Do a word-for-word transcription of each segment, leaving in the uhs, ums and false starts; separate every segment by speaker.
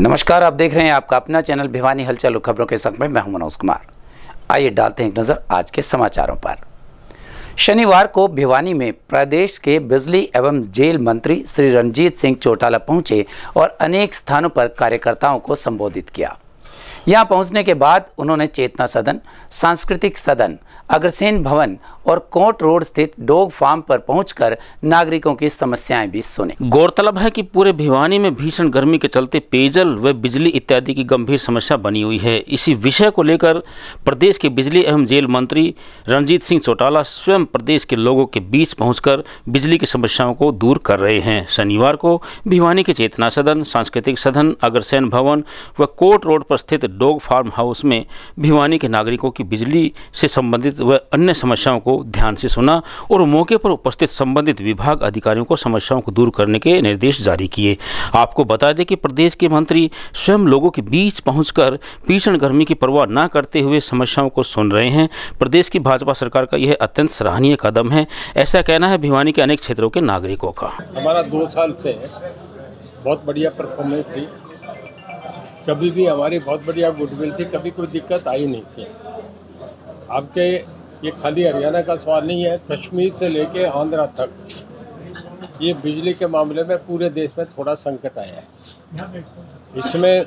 Speaker 1: नमस्कार, आप देख रहे हैं आपका अपना चैनल भिवानी हलचल खबरों के संग में मैं हूं मनोज कुमार। आइए डालते हैं एक नजर आज के समाचारों पर। शनिवार को भिवानी में प्रदेश के बिजली एवं जेल मंत्री श्री रणजीत सिंह चौटाला पहुंचे और अनेक स्थानों पर कार्यकर्ताओं को संबोधित किया। यहां पहुंचने के बाद उन्होंने चेतना सदन, सांस्कृतिक सदन, अग्रसेन भवन और कोट रोड स्थित डॉग फार्म पर पहुंचकर नागरिकों की समस्याएं भी सुनी।
Speaker 2: गौरतलब है कि पूरे भिवानी में भीषण गर्मी के चलते पेयजल व बिजली इत्यादि की गंभीर समस्या बनी हुई है। इसी विषय को लेकर प्रदेश के बिजली एवं जेल मंत्री रणजीत सिंह चौटाला स्वयं प्रदेश के लोगों के बीच पहुंचकर बिजली की समस्याओं को दूर कर रहे हैं। शनिवार को भिवानी के चेतना सदन, सांस्कृतिक सदन, अग्रसेन भवन व कोट रोड पर स्थित डॉग फार्म हाउस में भिवानी के नागरिकों की बिजली से संबंधित व अन्य समस्याओं को ध्यान से सुना और मौके पर उपस्थित संबंधित विभाग अधिकारियों को समस्याओं को दूर करने के निर्देश जारी किए। आपको बता दें कि प्रदेश के मंत्री स्वयं लोगों के बीच पहुंचकर भीषण गर्मी की परवाह न करते हुए समस्याओं को सुन रहे हैं। प्रदेश की भाजपा सरकार का यह अत्यंत सराहनीय कदम है, ऐसा कहना है भिवानी के अनेक क्षेत्रों के नागरिकों का।
Speaker 3: हमारा दो साल से बहुत बढ़िया परफॉर्मेंस थी, कभी भी हमारी बहुत बढ़िया गुडविल थी, कभी कोई दिक्कत आई नहीं थी। आपके ये खाली हरियाणा का सवाल नहीं है, कश्मीर से लेके आंध्रा तक ये बिजली के मामले में पूरे देश में थोड़ा संकट आया है। इसमें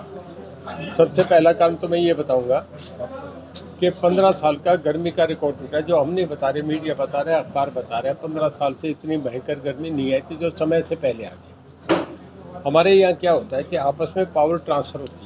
Speaker 3: सबसे पहला कारण तो मैं ये बताऊंगा कि पंद्रह साल का गर्मी का रिकॉर्ड टूटा है, जो हम नहीं बता रहे, मीडिया बता रहे, अखबार बता रहे हैं। पंद्रह साल से इतनी भयंकर गर्मी नहीं आई थी जो समय से पहले आ गई। हमारे यहाँ क्या होता है कि आपस में पावर ट्रांसफ़र होती है।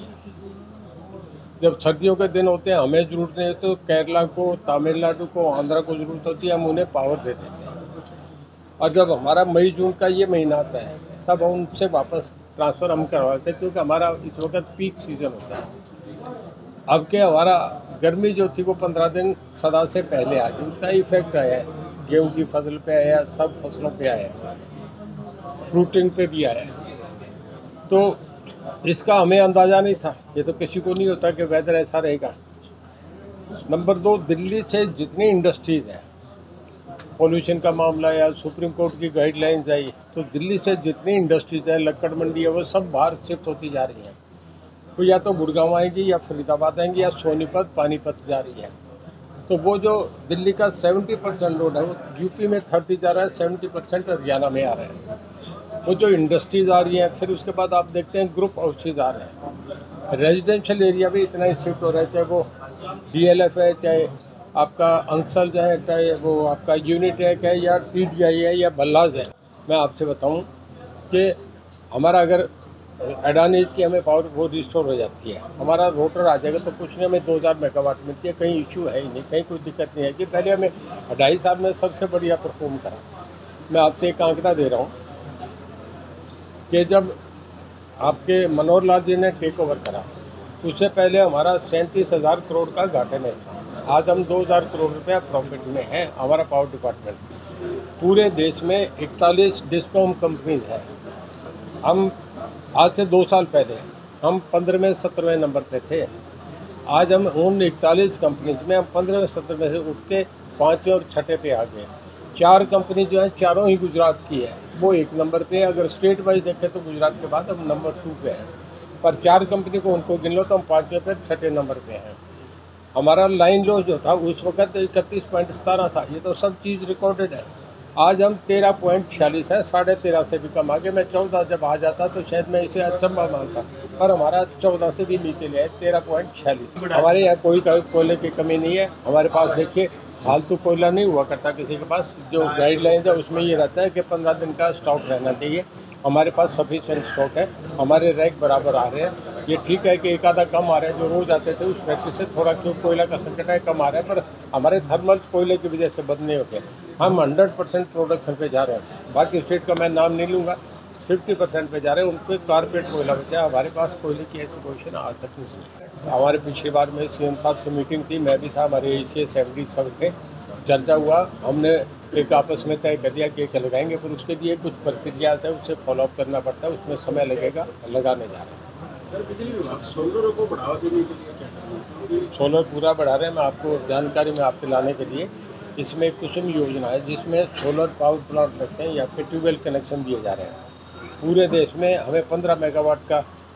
Speaker 3: जब सर्दियों के दिन होते हैं हमें ज़रूरत नहीं होती, तो केरला को, तमिलनाडु को, आंध्रा को ज़रूरत होती है, हम उन्हें पावर दे देते हैं। और जब हमारा मई जून का ये महीना आता है तब हम उनसे वापस ट्रांसफ़र हम करवाते हैं, क्योंकि हमारा इस वक्त पीक सीज़न होता है। अब के हमारा गर्मी जो थी वो पंद्रह दिन सदा से पहले आ गई, उनका इफेक्ट आया है। गेहूँ की फसल पे आया, सब फसलों पे आया, फ्रूटिंग पे भी आया। तो इसका हमें अंदाज़ा नहीं था, ये तो किसी को नहीं होता कि वेदर ऐसा रहेगा। नंबर दो, दिल्ली से जितनी इंडस्ट्रीज़ हैं, पोल्यूशन का मामला या सुप्रीम कोर्ट की गाइडलाइंस आई, तो दिल्ली से जितनी इंडस्ट्रीज़ हैं, लक्कड़ मंडी है, वो सब बाहर शिफ्ट होती जा रही हैं। तो या तो गुड़गांव आएंगी या फरीदाबाद आएंगी या सोनीपत, पानीपत जा रही है। तो वो जो दिल्ली का सेवेंटी परसेंट रोड है वो यूपी में थर्टी जा रहा है, सेवेंटी परसेंट हरियाणा में आ रहा है। वो जो इंडस्ट्रीज़ आ रही हैं, फिर उसके बाद आप देखते हैं ग्रुप हाउसेज आ रहे हैं, रेजिडेंशियल एरिया भी इतना ही शिफ्ट हो रहा है, चाहे वो डीएलएफ है, चाहे आपका अंसल है, चाहे वो आपका यूनिटेक है, या टीडीआई है, या बल्लाज है। मैं आपसे बताऊं कि हमारा अगर अडानी की हमें पावर वो रिस्टोर हो जाती है, हमारा रोटर आ जाएगा तो कुछ नहीं, हमें दो हज़ार मेगावाट मिलती है, कहीं इशू है ही नहीं, कहीं कोई दिक्कत नहीं है कि पहले हमें ढाई साल में सबसे बढ़िया परफॉर्म करा। मैं आपसे एक आंकड़ा दे रहा हूँ कि जब आपके मनोहर लाल जी ने टेक ओवर करा, उससे पहले हमारा सैंतीस हज़ार करोड़ का घाटे में था। आज हम दो हज़ार करोड़ रुपया प्रॉफिट में है। हमारा पावर डिपार्टमेंट पूरे देश में इकतालीस डिस्कॉम कंपनीज है। हम आज से दो साल पहले हम पंद्रहवें सत्रहवें नंबर पे थे, आज हम उन इकतालीस कंपनीज में हम पंद्रहवें सत्रहवें से उठ के पाँचवें और छठे पे आ गए। चार कंपनी जो है चारों ही गुजरात की है, वो एक नंबर पे। अगर स्टेट वाइज देखें तो गुजरात के बाद हम नंबर टू पे हैं, पर चार कंपनी को उनको गिन लो तो हम पाँचवें पे छठे नंबर पे हैं। हमारा लाइन लॉस जो था उस वक्त इकतीस पॉइंट सतारह था, ये तो सब चीज़ रिकॉर्डेड है। आज हम तेरह पॉइंट छियालीस है, साढ़े तेरह से भी कम आगे। मैं चौदह जब आ जाता तो शायद मैं इसे अचंभा मानता, पर हमारा चौदह से भी नीचे ले तेरह पॉइंट छियालीस। हमारे यहाँ कोई कोयले की कमी नहीं है। हमारे पास देखिए फालतू कोयला नहीं हुआ करता किसी के पास। जो गाइडलाइंस है उसमें ये रहता है कि पंद्रह दिन का स्टॉक रहना चाहिए। हमारे पास सफिशिएंट स्टॉक है, हमारे रैक बराबर आ रहे हैं। ये ठीक है कि एक आधा कम आ रहा है, जो रोज़ आते थे उस फैक्ट्री से थोड़ा क्यों कोयला का संकट है, कम आ रहा है, पर हमारे थर्मल्स कोयले की वजह से बंद नहीं होते। हम हंड्रेड परसेंट प्रोडक्शन पे जा रहे हैं। बाकी स्टेट का मैं नाम नहीं लूँगा, फिफ्टी परसेंट पे जा रहे हैं, उन पर कारपेट कोयला बचा। हमारे पास कोयले की ऐसी पोजिशन आज तक नहीं हुई। हमारे पिछली बार में सीएम साहब से मीटिंग थी, मैं भी था, हमारे A C S M D सब थे, चर्चा हुआ। हमने एक आपस में तय कर दिया कि एक लगाएंगे, फिर उसके लिए कुछ प्रक्रिया है उसे फॉलोअप करना पड़ता है, उसमें समय लगेगा, लगाने जा रहे हैं।
Speaker 4: सोलर को बढ़ावा देने के लिए क्या?
Speaker 3: सोलर पूरा बढ़ा रहे हैं। मैं आपको जानकारी में आपके लाने के लिए, इसमें कुसुम योजना है जिसमें सोलर पावर प्लांट रखते हैं या फिर ट्यूबवेल कनेक्शन दिए जा रहे हैं। पूरे देश में हमें पंद्रह मेगावाट का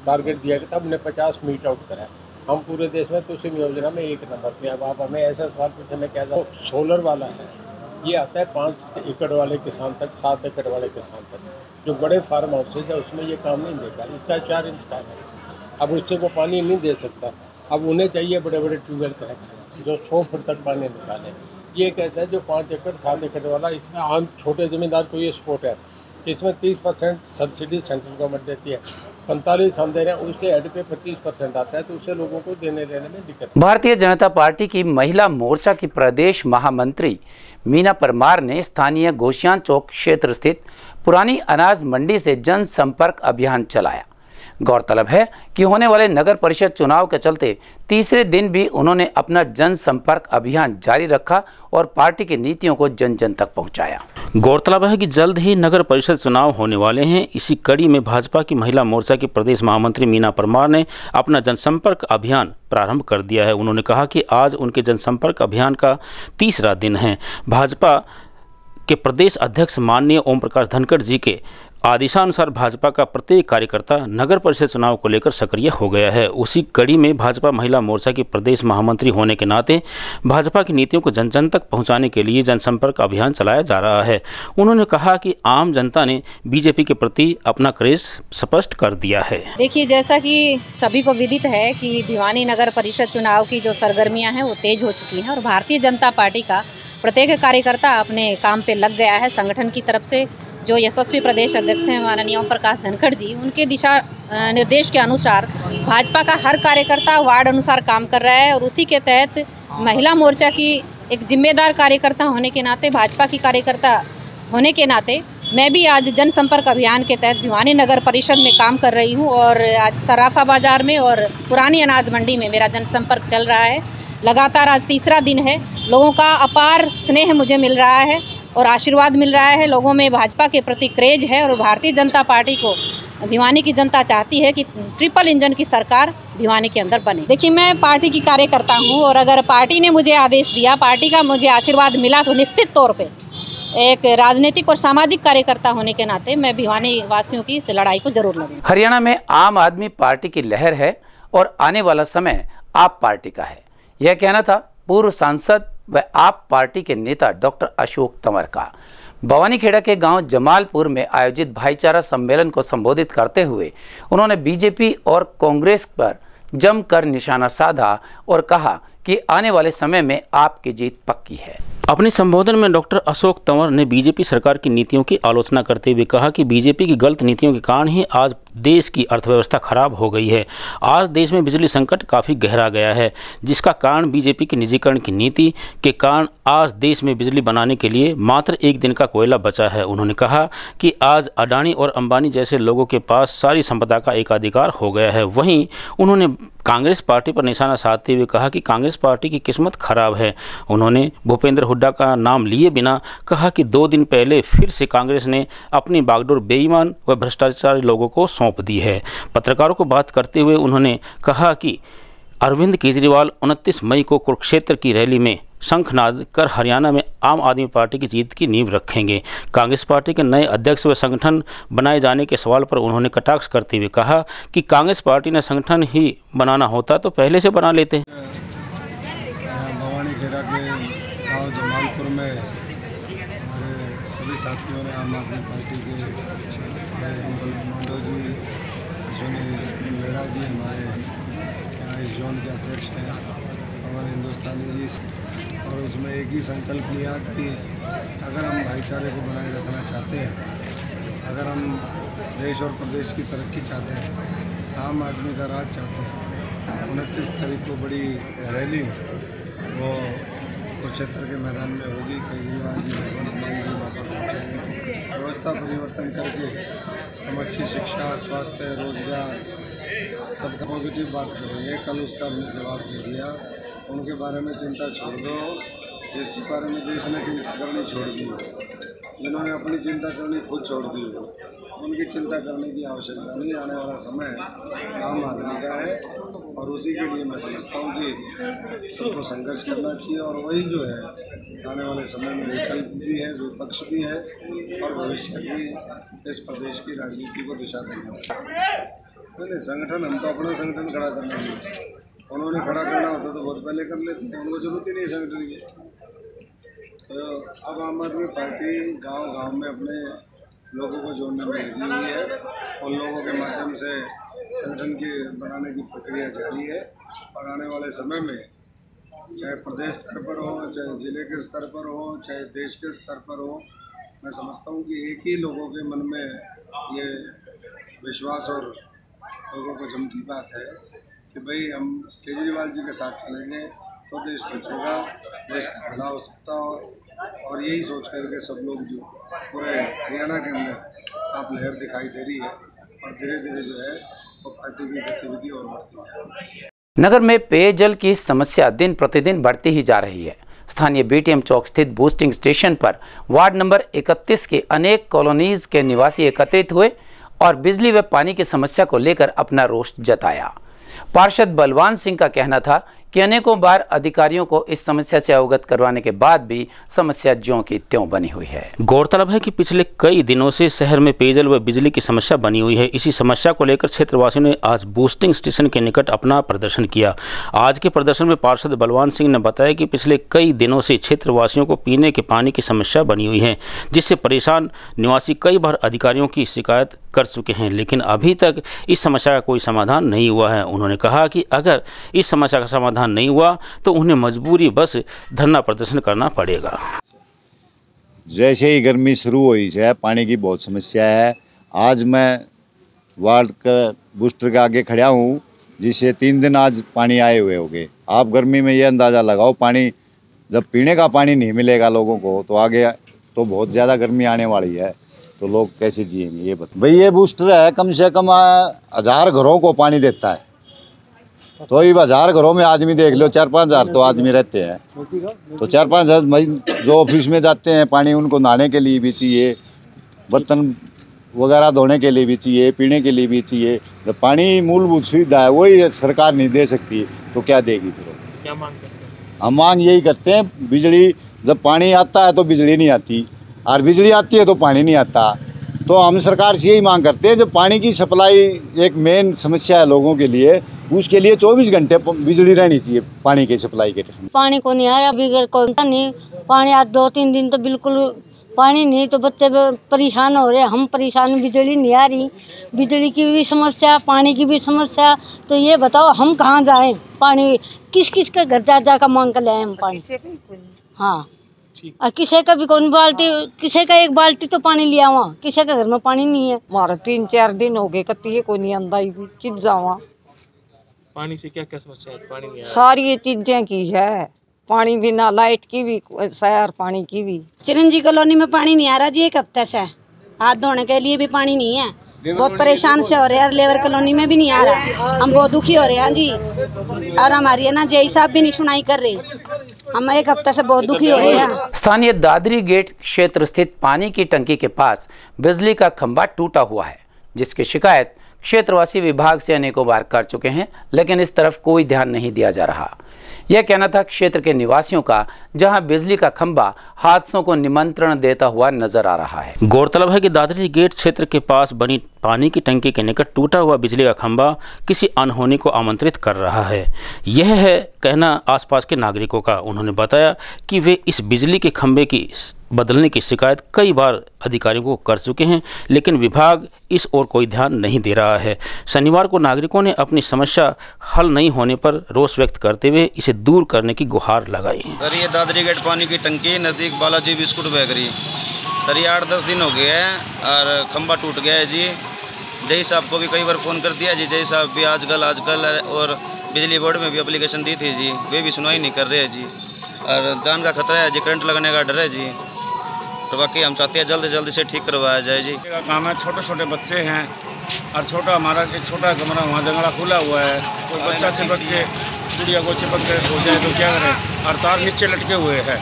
Speaker 3: टारगेट दिया गया था, हमने पचास मीट आउट करा है। हम पूरे देश में कुसुम योजना में एक नंबर पे। अब आप हमें ऐसा सवाल पूछे, मैं क्या तो सोलर वाला है, ये आता है पाँच एकड़ वाले किसान तक, सात एकड़ वाले किसान तक। जो बड़े फार्म हाउसेज है उसमें ये काम नहीं देगा, इसका चार इंच पाइप है, अब उससे वो पानी नहीं दे सकता। अब उन्हें चाहिए बड़े बड़े ट्यूबवेल कनेक्शन जो सौ फुट तक पानी निकालें। ये कैसा है जो पाँच एकड़ सात एकड़ वाला, इसमें आम छोटे ज़मींदार को ये सपोर्ट है, इसमें तीस परसेंट सब्सिडी सेंट्रल गवर्नमेंट देती है, पैंतालीस हम दे रहे हैं, उसके हेड पे पच्चीस परसेंट आता है, तो उससे लोगों को देने लेने में दिक्कत।
Speaker 1: भारतीय जनता पार्टी की महिला मोर्चा की प्रदेश महामंत्री मीना परमार ने स्थानीय गोशियान चौक क्षेत्र स्थित पुरानी अनाज मंडी से जनसंपर्क अभियान चलाया। गौरतलब है कि होने वाले नगर परिषद चुनाव के चलते तीसरे दिन भी उन्होंने अपना जनसंपर्क अभियान जारी रखा और पार्टी की नीतियों को जन जन तक पहुंचाया।
Speaker 2: गौरतलब है कि जल्द ही नगर परिषद चुनाव होने वाले हैं। इसी कड़ी में भाजपा की महिला मोर्चा की प्रदेश महामंत्री मीना परमार ने अपना जनसंपर्क अभियान प्रारंभ कर दिया है। उन्होंने कहा कि आज उनके जनसंपर्क अभियान का तीसरा दिन है। भाजपा के प्रदेश अध्यक्ष माननीय ओम प्रकाश धनखड़ जी के आदेशानुसार भाजपा का प्रत्येक कार्यकर्ता नगर परिषद चुनाव को लेकर सक्रिय हो गया है। उसी कड़ी में भाजपा महिला मोर्चा की प्रदेश महामंत्री होने के नाते भाजपा की नीतियों को जन जन तक पहुंचाने के लिए जनसंपर्क अभियान चलाया जा रहा है। उन्होंने कहा कि आम जनता ने बीजेपी के प्रति अपना क्रेज स्पष्ट कर दिया है।
Speaker 5: देखिए, जैसा कि सभी को विदित है कि भिवानी नगर परिषद चुनाव की जो सरगर्मियाँ हैं वो तेज हो चुकी हैं और भारतीय जनता पार्टी का प्रत्येक कार्यकर्ता अपने काम पे लग गया है। संगठन की तरफ से जो यशस्वी प्रदेश अध्यक्ष हैं माननीय ओम प्रकाश धनखड़ जी, उनके दिशा निर्देश के अनुसार भाजपा का हर कार्यकर्ता वार्ड अनुसार काम कर रहा है और उसी के तहत महिला मोर्चा की एक जिम्मेदार कार्यकर्ता होने के नाते, भाजपा की कार्यकर्ता होने के नाते मैं भी आज जनसंपर्क अभियान के तहत भिवानी नगर परिषद में काम कर रही हूँ और आज सराफा बाजार में और पुरानी अनाज मंडी में मेरा जनसंपर्क चल रहा है। लगातार आज तीसरा दिन है। लोगों का अपार स्नेह मुझे मिल रहा है और आशीर्वाद मिल रहा है। लोगों में भाजपा के प्रति क्रेज है और भारतीय जनता पार्टी को भिवानी की जनता चाहती है कि ट्रिपल इंजन की सरकार भिवानी के अंदर बने। देखिए, मैं पार्टी की कार्यकर्ता हूं और अगर पार्टी ने मुझे आदेश दिया, पार्टी का मुझे आशीर्वाद मिला, तो निश्चित तौर पे एक राजनीतिक और सामाजिक कार्यकर्ता होने के नाते मैं भिवानी वासियों की इस लड़ाई को जरूर लड़ूंगी।
Speaker 1: हरियाणा में आम आदमी पार्टी की लहर है और आने वाला समय आप पार्टी का है, यह कहना था पूर्व सांसद व आप पार्टी के नेता डॉक्टर अशोक तंवर का। भवानीखेड़ा के गांव जमालपुर में आयोजित भाईचारा सम्मेलन को संबोधित करते हुए उन्होंने बीजेपी और कांग्रेस पर जमकर निशाना साधा और कहा कि आने वाले समय में आपकी जीत पक्की है।
Speaker 2: अपने संबोधन में डॉक्टर अशोक तंवर ने बीजेपी सरकार की नीतियों की आलोचना करते हुए कहा कि बीजेपी की गलत नीतियों के कारण ही आज देश की अर्थव्यवस्था खराब हो गई है। आज देश में बिजली संकट काफ़ी गहरा गया है, जिसका कारण बीजेपी की निजीकरण की नीति के कारण आज देश में बिजली बनाने के लिए मात्र एक दिन का कोयला बचा है। उन्होंने कहा कि आज अडानी और अंबानी जैसे लोगों के पास सारी संपदा का एकाधिकार हो गया है। वहीं उन्होंने कांग्रेस पार्टी पर निशाना साधते हुए कहा कि कांग्रेस पार्टी की किस्मत खराब है। उन्होंने भूपेंद्र हुड्डा का नाम लिए बिना कहा कि दो दिन पहले फिर से कांग्रेस ने अपनी बागडोर बेईमान व भ्रष्टाचारी लोगों को सौंप दी है। पत्रकारों को बात करते हुए उन्होंने कहा कि अरविंद केजरीवाल उनतीस मई को कुरुक्षेत्र की रैली में शंखनाद कर हरियाणा में आम आदमी पार्टी की जीत की नींव रखेंगे। कांग्रेस पार्टी के नए अध्यक्ष व संगठन बनाए जाने के सवाल पर उन्होंने कटाक्ष करते हुए कहा कि कांग्रेस पार्टी ने संगठन ही बनाना होता तो पहले से बना लेते।
Speaker 6: भवानीखेड़ा के गाँव जमालपुर में हमारे सभी साथियों ने आम आदमी पार्टी के मांडो जी, अश्विनी मेड़ा जी हमारे यहाँ इस जोन के अध्यक्ष हैं और हिंदुस्तानी जी, और उसमें एक ही संकल्प लिया कि अगर हम भाईचारे को बनाए रखना चाहते हैं, अगर हम देश और प्रदेश की तरक्की चाहते हैं, आम आदमी का राज चाहते हैं, उनतीस तारीख को बड़ी रैली वो कुरुक्षेत्र के मैदान में होगी। केजरीवाल जी, भगवंत मान जी वहाँ पर पहुँचेंगे। व्यवस्था परिवर्तन करके हम अच्छी शिक्षा, स्वास्थ्य, रोजगार सबका पॉजिटिव बात करेंगे। कल उसका हमने जवाब दे दिया। उनके बारे में चिंता छोड़ दो जिसके बारे में देश ने चिंता करनी छोड़ दी हो, जिन्होंने अपनी चिंता करनी खुद छोड़ दी हो, उनकी चिंता करने की आवश्यकता नहीं। आने वाला समय आम आदमी का है और उसी के लिए मैं समझता हूँ कि सबको संघर्ष करना चाहिए और वही जो है आने वाले समय में विकल्प भी है, विपक्ष भी है और भविष्य की इस प्रदेश की राजनीति को दिशा देने वाला। नहीं नहीं संगठन, हम तो अपना संगठन खड़ा करना चाहिए। उन्होंने खड़ा करना होता तो बहुत पहले कर लेते, उनको जरूरत ही नहीं संगठन की। तो अब आम आदमी पार्टी गांव गांव में अपने लोगों को जोड़ने में लगी हुई है। उन लोगों के माध्यम से संगठन की बनाने की प्रक्रिया जारी है और आने वाले समय में चाहे प्रदेश स्तर पर हो, चाहे जिले के स्तर पर हो, चाहे देश के स्तर पर हो, मैं समझता हूँ कि एक ही लोगों के मन में ये विश्वास और लोगों को जमती बात है कि भाई हम केजरीवाल जी के साथ चलेंगे तो देश बचेगा, देश का भला हो सकता हो। और यही सोच करके सब लोग जो पूरे हरियाणा के अंदर आप लहर दिखाई दे रही है और धीरे धीरे जो है वो पार्टी की गतिविधि और बढ़ती है।
Speaker 1: नगर में पेयजल की समस्या दिन प्रतिदिन बढ़ती ही जा रही है। स्थानीय बीटीएम चौक स्थित बूस्टिंग स्टेशन पर वार्ड नंबर इकतीस के अनेक कॉलोनीज के निवासी एकत्रित हुए और बिजली व पानी की समस्या को लेकर अपना रोष जताया। पार्षद बलवान सिंह का कहना था कि अनेकों बार अधिकारियों को इस समस्या से अवगत करवाने के बाद भी समस्या ज्यों की त्यों बनी हुई है।
Speaker 2: गौरतलब है कि पिछले कई दिनों से शहर में पेयजल व बिजली की समस्या बनी हुई है। इसी समस्या को लेकर क्षेत्रवासियों ने आज बूस्टिंग स्टेशन के निकट अपना प्रदर्शन किया। आज के प्रदर्शन में पार्षद बलवान सिंह ने बताया कि पिछले कई दिनों से क्षेत्रवासियों को पीने के पानी की समस्या बनी हुई है, जिससे परेशान निवासी कई बार अधिकारियों की शिकायत कर चुके हैं, लेकिन अभी तक इस समस्या का कोई समाधान नहीं हुआ है। उन्होंने कहा कि अगर इस समस्या का समाधान नहीं हुआ तो उन्हें मजबूरी बस धरना प्रदर्शन करना पड़ेगा।
Speaker 7: जैसे ही गर्मी शुरू हुई है, पानी की बहुत समस्या है। आज मैं वार्ड का बूस्टर के आगे खड़ा हूँ, जिससे तीन दिन आज पानी आए हुए हो गए। आप गर्मी में ये अंदाज़ा लगाओ, पानी जब पीने का पानी नहीं मिलेगा लोगों को तो आगे तो बहुत ज़्यादा गर्मी आने वाली है, तो लोग कैसे जिएंगे ये बता। भाई ये बूस्टर है, कम से कम हज़ार घरों को पानी देता है, तो ये हजार घरों में आदमी देख लो, चार पाँच हजार तो आदमी रहते हैं, तो चार पाँच हजार जो ऑफिस में जाते हैं पानी उनको नहाने के लिए भी चाहिए, बर्तन वगैरह धोने के लिए भी चाहिए, पीने के लिए भी चाहिए। तो पानी मूलभूत सुविधा है, वही सरकार नहीं दे सकती तो क्या देगी फिर? क्या मांग करते हैं? हम मांग यही करते हैं, बिजली जब पानी आता है तो बिजली नहीं आती, और बिजली आती है तो पानी नहीं आता। तो हम सरकार से यही मांग करते हैं, जब पानी की सप्लाई एक मेन समस्या है लोगों के लिए, उसके लिए चौबीस घंटे बिजली रहनी चाहिए पानी की सप्लाई के।
Speaker 8: पानी को नहीं आ रहा, अभी कौन नहीं पानी, आज दो तीन दिन तो बिल्कुल पानी नहीं, तो बच्चे परेशान हो रहे हैं, हम परेशान, बिजली नहीं आ रही, बिजली की भी समस्या, पानी की भी समस्या। तो ये बताओ हम कहाँ जाएं? पानी किस किस के घर जा जा कर मांग कर ले आए हम पानी? हाँ, और किसी का भी कौन बाल्टी, किसी का एक बाल्टी तो पानी लिया वहाँ, किसी के घर में पानी नहीं है।
Speaker 9: हमारा तीन चार दिन हो गए, कत्ती है कोई नहीं आंदा, कित जावा।
Speaker 4: पानी से क्या क्या समस्या है? पानी नहीं आ रहा।
Speaker 9: सारी ये चीजें की है, पानी भी ना, लाइट की भी, शहर पानी की भी।
Speaker 10: चिरंजी कॉलोनी में पानी नहीं आ रहा जी, एक हफ्ते से हाथ धोने के लिए भी पानी नहीं है, बहुत परेशान से हो रहे हैं। लेबर कॉलोनी में भी नहीं आ रहा, हम बहुत दुखी हो रहे हैं जी। और हमारी है ना जय साहब भी नहीं सुनाई कर रहे, हम एक हफ्ते से बहुत दुखी हो रहे हैं।
Speaker 1: स्थानीय दादरी गेट क्षेत्र स्थित पानी की टंकी के पास बिजली का खंभा टूटा हुआ है, जिसकी शिकायत क्षेत्रवासी विभाग से अनेकों बार कर चुके हैं, लेकिन इस तरफ कोई ध्यान नहीं दिया जा रहा। यह कहना था क्षेत्र के निवासियों का, जहां बिजली का खंभा हादसों को निमंत्रण देता हुआ नजर आ रहा है।
Speaker 2: गौरतलब है कि दादरी गेट क्षेत्र के पास बनी पानी की टंकी के निकट टूटा हुआ बिजली का खंभा किसी अनहोनी को आमंत्रित कर रहा है। यह है कहना आसपास के नागरिकों का। उन्होंने बताया कि वे इस बिजली के खंभे की बदलने की शिकायत कई बार अधिकारियों को कर चुके हैं, लेकिन विभाग इस ओर कोई ध्यान नहीं दे रहा है। शनिवार को नागरिकों ने अपनी समस्या हल नहीं होने पर रोष व्यक्त करते हुए इसे दूर करने की गुहार लगाई।
Speaker 11: सर ये दादरी गेट पानी की टंकी नज़दीक बालाजी बिस्कुट बेकरी, सर ये आठ दस दिन हो गए हैं और खंभा टूट गया है जी। जय साहब को भी कई बार फ़ोन कर दिया जी, जय साहब भी आजकल आजकल और बिजली बोर्ड में भी एप्लीकेशन दी थी जी, वे भी सुनवाई नहीं कर रहे हैं जी। और जान का खतरा है जी, करंट लगने का डर है जी। तो बाकी हम चाहते हैं जल्द से जल्द से ठीक करवाया जाए जी।
Speaker 12: काम है, छोटे छोटे बच्चे हैं और छोटा हमारा एक छोटा कमरा वहाँ जंगला खुला हुआ है, कोई बच्चा चिपक के गुड़िया को चिपक के हो जाए तो क्या करें, और तार नीचे लटके हुए हैं।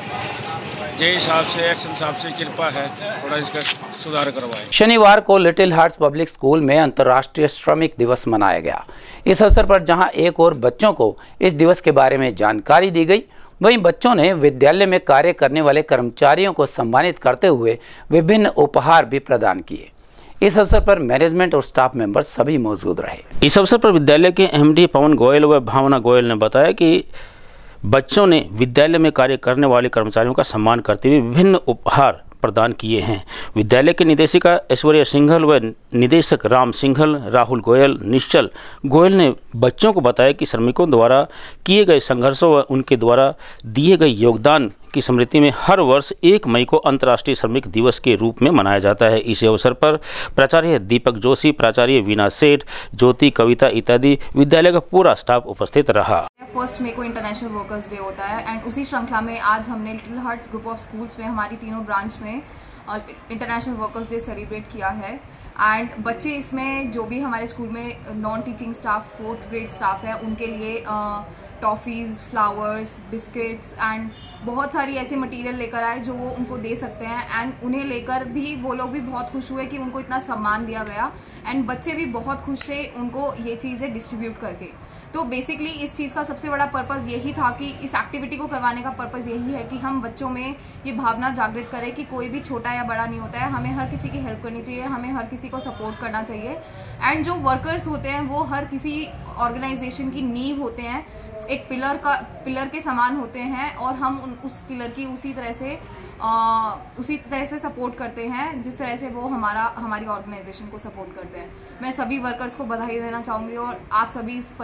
Speaker 12: जय साहब से, एक्शन साहब से कृपा है, थोड़ा इसका सुधार करवाएं।
Speaker 1: शनिवार को लिटिल हार्ट्स पब्लिक स्कूल में अंतर्राष्ट्रीय श्रमिक दिवस मनाया गया। इस अवसर पर जहां एक और बच्चों को इस दिवस के बारे में जानकारी दी गई, वहीं बच्चों ने विद्यालय में कार्य करने वाले कर्मचारियों को सम्मानित करते हुए विभिन्न उपहार भी प्रदान किए। इस अवसर पर मैनेजमेंट और स्टाफ मेंबर सभी मौजूद रहे।
Speaker 2: इस अवसर पर विद्यालय के एमडी पवन गोयल व भावना गोयल ने बताया कि बच्चों ने विद्यालय में कार्य करने वाले कर्मचारियों का सम्मान करते हुए विभिन्न उपहार प्रदान किए हैं। विद्यालय के निदेशिका ऐश्वर्या सिंघल व निदेशक राम सिंघल, राहुल गोयल, निश्चल गोयल ने बच्चों को बताया कि श्रमिकों द्वारा किए गए संघर्षों व उनके द्वारा दिए गए योगदान की स्मृति में हर वर्ष एक मई को अंतर्राष्ट्रीय श्रमिक दिवस के रूप में मनाया जाता है। इस अवसर पर प्राचार्य दीपक जोशी, प्राचार्य वीना सेठ, ज्योति, कविता इत्यादि विद्यालय का पूरा स्टाफ उपस्थित रहा।
Speaker 13: फर्स्ट मई को इंटरनेशनल वर्कर्स डे होता है एंड उसी श्रृंखला में आज हमने little hearts group of schools में हमारी तीनों ब्रांच में इंटरनेशनल वर्कर्स डे सेलिब्रेट किया है। एंड बच्चे इसमें जो भी हमारे स्कूल में non teaching staff, fourth grade staff है, उनके लिए टॉफ़ीज़, फ्लावर्स, बिस्किट्स एंड बहुत सारी ऐसे मटेरियल लेकर आए जो वो उनको दे सकते हैं। एंड उन्हें लेकर भी वो लोग भी बहुत खुश हुए कि उनको इतना सम्मान दिया गया एंड बच्चे भी बहुत खुश थे उनको ये चीज़ें डिस्ट्रीब्यूट करके। तो बेसिकली इस चीज़ का सबसे बड़ा पर्पज़ यही था कि इस एक्टिविटी को करवाने का पर्पज़ यही है कि हम बच्चों में ये भावना जागृत करें कि कोई भी छोटा या बड़ा नहीं होता है, हमें हर किसी की हेल्प करनी चाहिए, हमें हर किसी को सपोर्ट करना चाहिए। एंड जो वर्कर्स होते हैं वो हर किसी ऑर्गेनाइजेशन की नींव होते हैं, एक पिलर का पिलर के समान होते हैं और हम उन, उस पिलर की उसी तरह से आ, उसी तरह से सपोर्ट करते हैं जिस तरह से वो हमारा हमारी ऑर्गेनाइजेशन को सपोर्ट करते हैं। मैं सभी वर्कर्स को बधाई देना चाहूँगी और आप सभी इस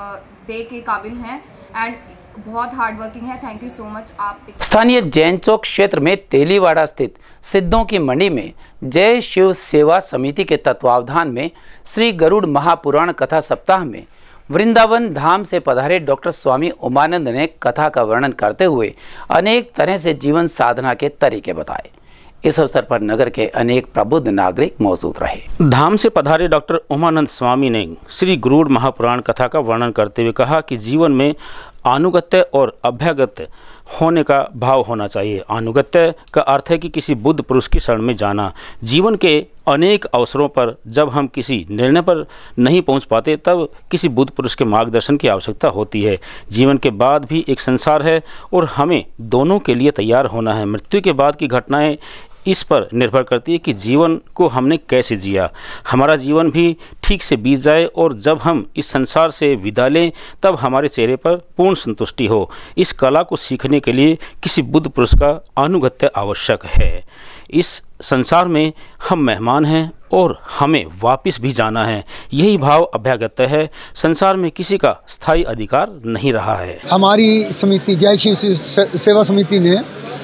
Speaker 13: डे के काबिल हैं एंड बहुत हार्ड वर्किंग है। Thank you so much. आप
Speaker 1: स्थानीय जैन चौक क्षेत्र में तेलीवाड़ा स्थित सिद्धों की मंडी में जय शिव सेवा समिति के तत्वावधान में श्री गरुड़ महापुराण कथा सप्ताह में वृंदावन धाम से पधारे डॉक्टर स्वामी उमानंद ने कथा का वर्णन करते हुए अनेक तरह से जीवन साधना के तरीके बताए। इस अवसर पर नगर के अनेक प्रबुद्ध नागरिक मौजूद रहे।
Speaker 2: धाम से पधारे डॉक्टर उमानंद स्वामी ने श्री गरुड़ महापुराण कथा का वर्णन करते हुए कहा कि जीवन में अनुगत्य और अभ्यागत्य होने का भाव होना चाहिए। अनुगत्य का अर्थ है कि किसी बुद्ध पुरुष की शरण में जाना। जीवन के अनेक अवसरों पर जब हम किसी निर्णय पर नहीं पहुंच पाते तब किसी बुद्ध पुरुष के मार्गदर्शन की आवश्यकता होती है। जीवन के बाद भी एक संसार है और हमें दोनों के लिए तैयार होना है। मृत्यु के बाद की घटनाएं इस पर निर्भर करती है कि जीवन को हमने कैसे जिया। हमारा जीवन भी ठीक से बीत जाए और जब हम इस संसार से विदा लें तब हमारे चेहरे पर पूर्ण संतुष्टि हो। इस कला को सीखने के लिए किसी बुद्ध पुरुष का अनुगत्य आवश्यक है। इस संसार में हम मेहमान हैं और हमें वापस भी जाना है। यही भाव अभ्यागत्य है। संसार में किसी का स्थायी अधिकार नहीं रहा है।
Speaker 14: हमारी समिति जय शिव सेवा समिति ने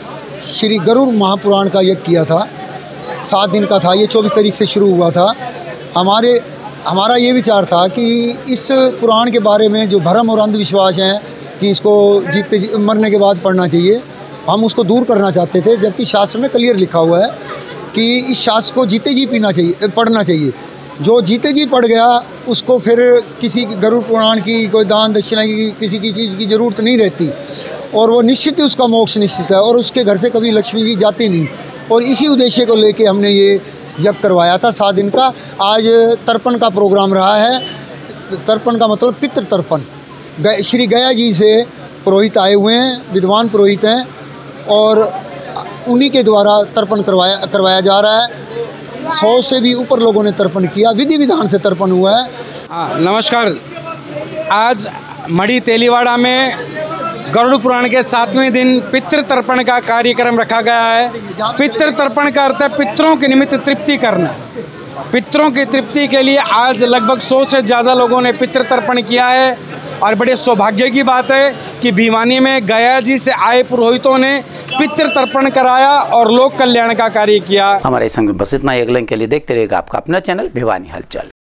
Speaker 14: श्री गरुड़ महापुराण का यज्ञ किया था। सात दिन का था, ये चौबीस तारीख से शुरू हुआ था। हमारे हमारा ये विचार था कि इस पुराण के बारे में जो भ्रम और अंधविश्वास हैं कि इसको जीते जी, मरने के बाद पढ़ना चाहिए, हम उसको दूर करना चाहते थे। जबकि शास्त्र में क्लियर लिखा हुआ है कि इस शास्त्र को जीते जी पीना चाहिए, पढ़ना चाहिए। जो जीते जी पढ़ गया उसको फिर किसी गरुड़ पुराण की कोई दान दक्षिणा की किसी की चीज़ की ज़रूरत नहीं रहती और वो निश्चित ही उसका मोक्ष निश्चित है और उसके घर से कभी लक्ष्मी जी जाती नहीं। और इसी उद्देश्य को लेके हमने ये यज्ञ करवाया था सात दिन का। आज तर्पण का प्रोग्राम रहा है। तर्पण का मतलब पितृ तर्पण। श्री गया जी से पुरोहित आए हुए हैं, विद्वान पुरोहित हैं और उन्हीं के द्वारा तर्पण करवाया करवाया जा रहा है। सौ से भी ऊपर लोगों ने तर्पण किया, विधि विधान से तर्पण हुआ है।
Speaker 15: हाँ, नमस्कार। आज मड़ी तेलीवाड़ा में गरुड़ पुराण के सातवें दिन पितृ तर्पण का कार्यक्रम रखा गया है। पितृ तर्पण का अर्थ है पितरों के निमित्त तृप्ति करना। पितरों की तृप्ति के लिए आज लगभग सौ से ज़्यादा लोगों ने पितृ तर्पण किया है और बड़े सौभाग्य की बात है कि भिवानी में गया जी से आए पुरोहितों ने पितृ तर्पण कराया और लोक कल्याण का कार्य किया।
Speaker 1: हमारे संग में बस इतना। अगले के लिए देखते रहेगा आपका अपना चैनल भिवानी हलचल।